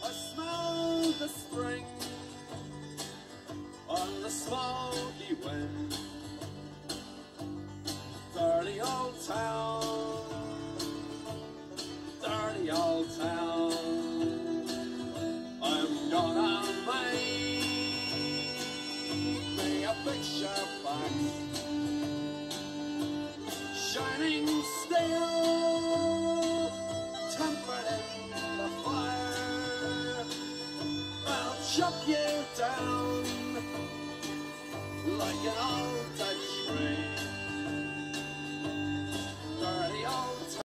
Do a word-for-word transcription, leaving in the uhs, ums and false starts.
I smell the spring on the smoky wind. Dirty old town, dirty old town. I'm gonna make me a picture box, shining steel, tempered in the fire. I'll chuck you